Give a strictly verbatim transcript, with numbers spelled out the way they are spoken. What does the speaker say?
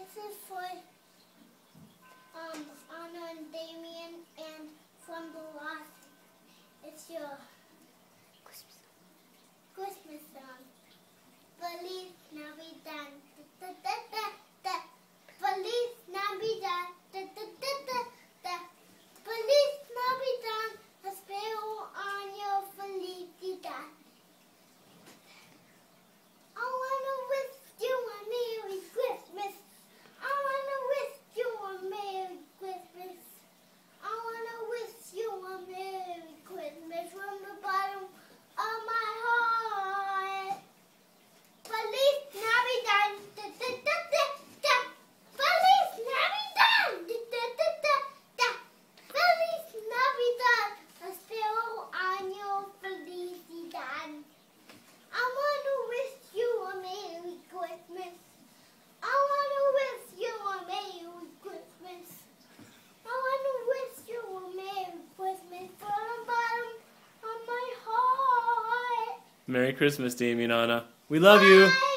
is for um, Anna and Damien, and from the last, it's your Christmas, Christmas song. Feliz Navidad, da, da, da, da, da. Feliz Navidad, da, da, da, da, da. Feliz Navidad, espero año felicidad. I wanna wish you a Merry Christmas. I wanna wish you a Merry Christmas. I wanna wish you a Merry Christmas from the bottom of my heart. Feliz Navidad, da, da, da, da, da. Feliz Navidad, da, da, da, da, da. Feliz Navidad, espero año felicidad. I wanna wish you a Merry Christmas. I wanna wish you a Merry Christmas. I wanna wish you a Merry Christmas from the bottom of my heart. Merry Christmas, Damien, Anna. We love Bye. you.